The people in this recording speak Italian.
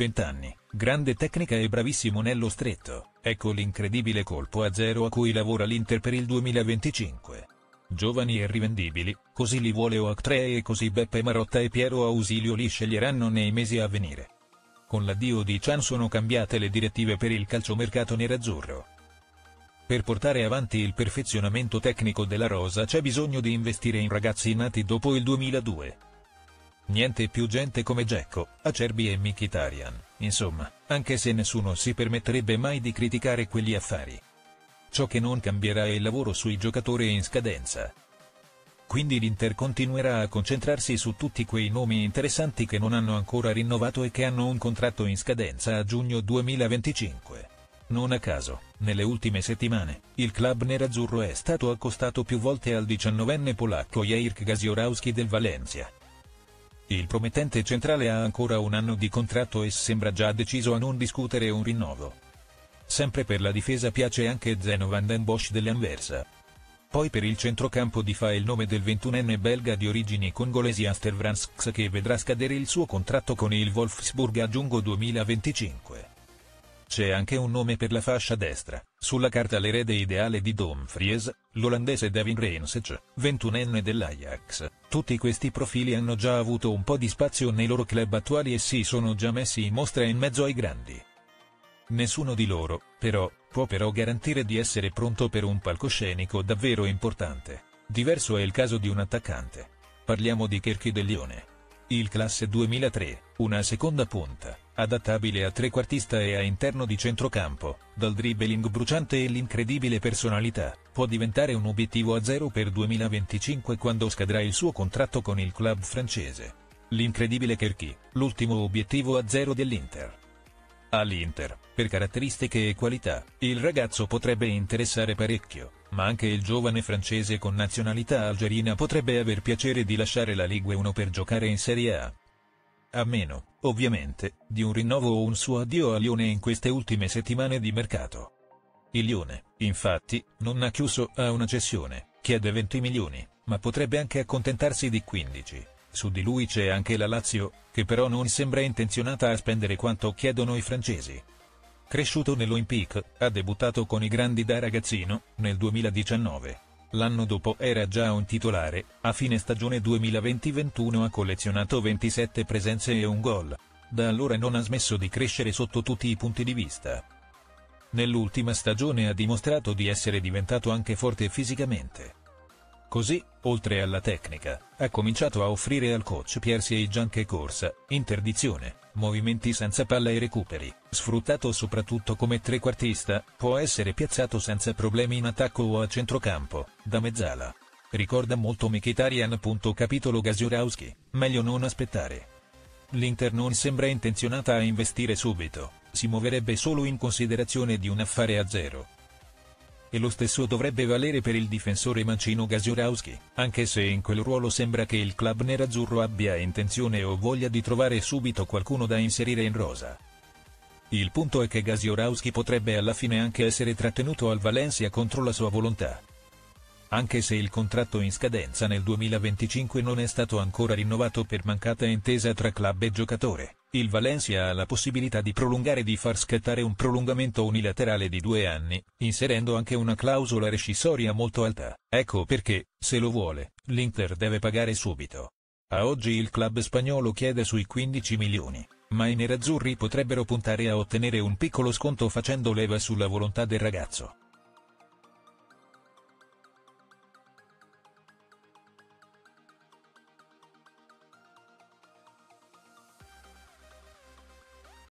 20 anni, grande tecnica e bravissimo nello stretto, ecco l'incredibile colpo a zero a cui lavora l'Inter per il 2025. Giovani e rivendibili, così li vuole Oactree e così Beppe Marotta e Piero Ausilio li sceglieranno nei mesi a venire. Con l'addio di Can sono cambiate le direttive per il calciomercato nerazzurro. Per portare avanti il perfezionamento tecnico della rosa c'è bisogno di investire in ragazzi nati dopo il 2002. Niente più gente come Dzeko, Acerbi e Mkhitaryan, insomma, anche se nessuno si permetterebbe mai di criticare quegli affari. Ciò che non cambierà è il lavoro sui giocatori in scadenza. Quindi l'Inter continuerà a concentrarsi su tutti quei nomi interessanti che non hanno ancora rinnovato e che hanno un contratto in scadenza a giugno 2025. Non a caso, nelle ultime settimane, il club nerazzurro è stato accostato più volte al 19enne polacco Jarek Gasiorowski del Valencia. Il promettente centrale ha ancora un anno di contratto e sembra già deciso a non discutere un rinnovo. Sempre per la difesa piace anche Zeno van den Bosch dell'Anversa. Poi per il centrocampo fa il nome del 21enne belga di origini congolesi Aster Vransks che vedrà scadere il suo contratto con il Wolfsburg a giugno 2025. C'è anche un nome per la fascia destra, sulla carta l'erede ideale di Dumfries, l'olandese Devin Reinsec, 21enne dell'Ajax. Tutti questi profili hanno già avuto un po' di spazio nei loro club attuali e si sono già messi in mostra in mezzo ai grandi. Nessuno di loro, però, può garantire di essere pronto per un palcoscenico davvero importante. Diverso è il caso di un attaccante. Parliamo di Cherki del Lione. Il classe 2003, una seconda punta, adattabile a trequartista e a interno di centrocampo, dal dribbling bruciante e l'incredibile personalità, può diventare un obiettivo a zero per 2025 quando scadrà il suo contratto con il club francese. L'incredibile Cherki, l'ultimo obiettivo a zero dell'Inter. All'Inter, per caratteristiche e qualità, il ragazzo potrebbe interessare parecchio, ma anche il giovane francese con nazionalità algerina potrebbe aver piacere di lasciare la Ligue 1 per giocare in Serie A. A meno, ovviamente, di un rinnovo o un suo addio a Lione in queste ultime settimane di mercato. Il Lione, infatti, non ha chiuso a una cessione, chiede 20 milioni, ma potrebbe anche accontentarsi di 15. Su di lui c'è anche la Lazio, che però non sembra intenzionata a spendere quanto chiedono i francesi. Cresciuto nell'Olympique, ha debuttato con i grandi da ragazzino, nel 2019. L'anno dopo era già un titolare, a fine stagione 2020-21 ha collezionato 27 presenze e un gol. Da allora non ha smesso di crescere sotto tutti i punti di vista. Nell'ultima stagione ha dimostrato di essere diventato anche forte fisicamente. Così, oltre alla tecnica, ha cominciato a offrire al coach Pierre anche corsa, interdizione, movimenti senza palla e recuperi. Sfruttato soprattutto come trequartista, può essere piazzato senza problemi in attacco o a centrocampo, da mezzala. Ricorda molto Mkhitaryan. Capitolo Gasiorowski, meglio non aspettare. L'Inter non sembra intenzionata a investire subito, si muoverebbe solo in considerazione di un affare a zero. E lo stesso dovrebbe valere per il difensore mancino Gasiorowski, anche se in quel ruolo sembra che il club nerazzurro abbia intenzione o voglia di trovare subito qualcuno da inserire in rosa. Il punto è che Gasiorowski potrebbe alla fine anche essere trattenuto al Valencia contro la sua volontà. Anche se il contratto in scadenza nel 2025 non è stato ancora rinnovato per mancata intesa tra club e giocatore, il Valencia ha la possibilità di prolungare e di far scattare un prolungamento unilaterale di 2 anni, inserendo anche una clausola rescissoria molto alta. Ecco perché, se lo vuole, l'Inter deve pagare subito. A oggi il club spagnolo chiede sui 15 milioni, ma i nerazzurri potrebbero puntare a ottenere un piccolo sconto facendo leva sulla volontà del ragazzo.